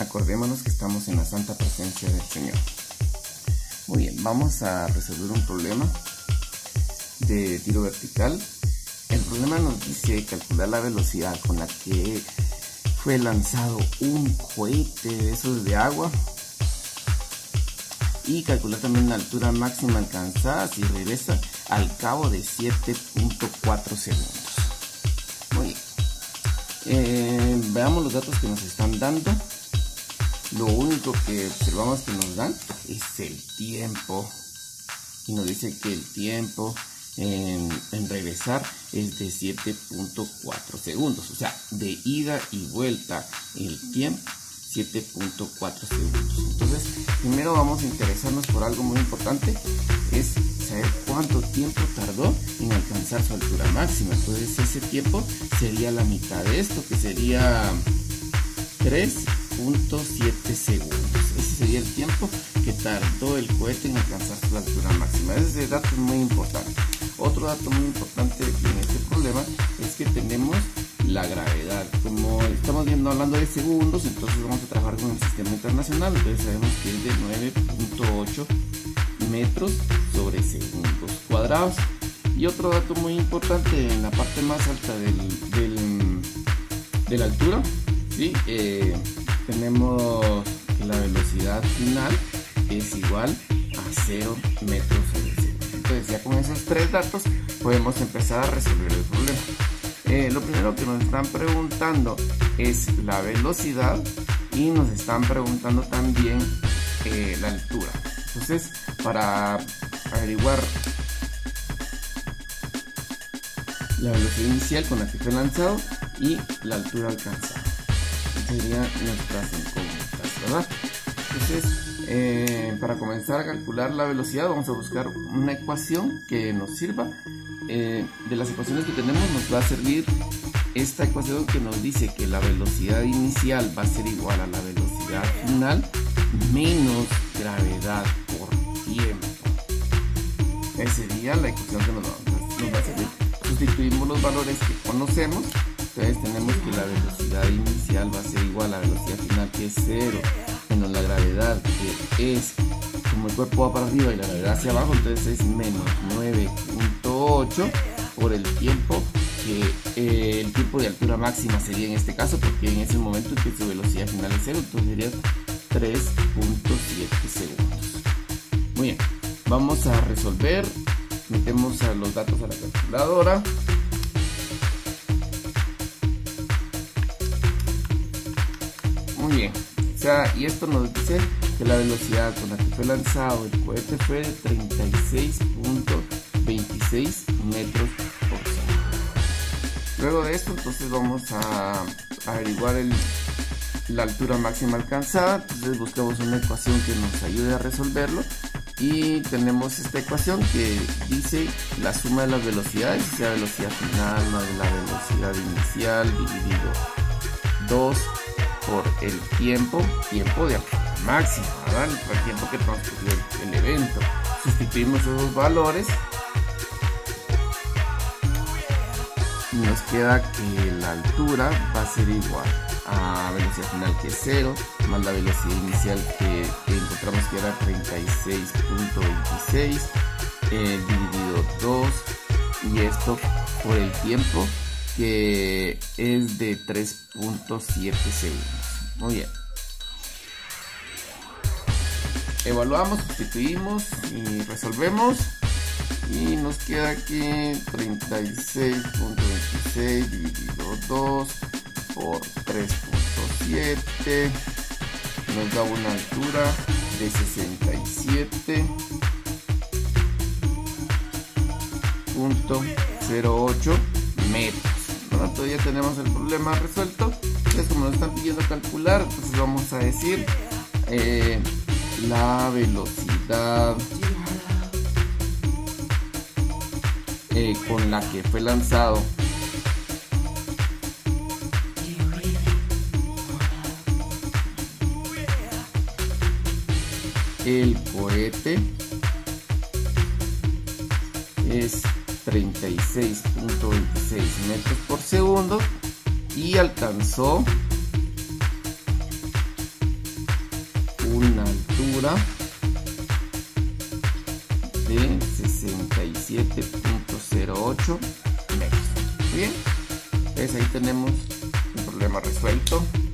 Acordémonos que estamos en la santa presencia del Señor. Muy bien, vamos a resolver un problema de tiro vertical. El problema nos dice calcular la velocidad con la que fue lanzado un cohete de esos de agua y calcular también la altura máxima alcanzada si regresa al cabo de 7.4 segundos. Muy bien, veamos los datos que nos están dando. Lo único que observamos que nos dan es el tiempo y nos dice que el tiempo en regresar es de 7.4 segundos, o sea, de ida y vuelta el tiempo 7.4 segundos. Entonces, primero vamos a interesarnos por algo muy importante, es saber cuánto tiempo tardó en alcanzar su altura máxima. Entonces, ese tiempo sería la mitad de esto, que sería 3.7 segundos. Ese sería el tiempo que tardó el cohete en alcanzar su altura máxima. Ese dato es muy importante. Otro dato muy importante en este problema es que tenemos la gravedad. Como estamos viendo hablando de segundos, entonces vamos a trabajar con el sistema internacional. Entonces sabemos que es de 9.8 metros sobre segundos cuadrados. Y otro dato muy importante, en la parte más alta de la altura, ¿sí? Tenemos que la velocidad final es igual a 0 metros sobre segundo. Entonces ya con esos tres datos podemos empezar a resolver el problema. Lo primero que nos están preguntando es la velocidad y nos están preguntando también la altura. Entonces, para averiguar la velocidad inicial con la que fue lanzado y la altura alcanzada, serían nuestras incógnitas, ¿verdad? Entonces, para comenzar a calcular la velocidad vamos a buscar una ecuación que nos sirva. De las ecuaciones que tenemos nos va a servir esta ecuación que nos dice que la velocidad inicial va a ser igual a la velocidad final menos gravedad por tiempo. Esa sería la ecuación que nos va a servir. Sustituimos los valores que conocemos. Entonces tenemos que la velocidad inicial va a ser igual a la velocidad final, que es 0, menos la gravedad, que es como el cuerpo va para arriba y la gravedad hacia abajo, entonces es menos 9.8 por el tiempo, que el tiempo de altura máxima sería en este caso, porque en ese momento en que su velocidad final es 0, entonces sería 3.7 segundos. Muy bien, vamos a resolver. Metemos a los datos a la calculadora. Muy bien, o sea, y esto nos dice que la velocidad con la que fue lanzado el cohete fue de 36.26 metros por segundo. Luego de esto, entonces vamos a averiguar la altura máxima alcanzada. Entonces buscamos una ecuación que nos ayude a resolverlo. Y tenemos esta ecuación que dice la suma de las velocidades, o sea, velocidad final más la velocidad inicial dividido 2 por el tiempo de altura máxima, ¿verdad? El tiempo que transcurrió el evento. Sustituimos esos valores y nos queda que la altura va a ser igual a velocidad final, que es 0, más la velocidad inicial que encontramos que era 36.26 dividido 2, y esto por el tiempo, que es de 3.7 segundos. Muy bien. Evaluamos, sustituimos y resolvemos. Y nos queda aquí 36.26 dividido 2 por 3.7. Nos da una altura de 67.08 metros. Bueno, todavía tenemos el problema resuelto. Entonces, como nos están pidiendo calcular, entonces vamos a decir la velocidad con la que fue lanzado el cohete es 36.26 metros por segundo y alcanzó una altura de 67.08 metros. Bien, entonces ahí tenemos un problema resuelto.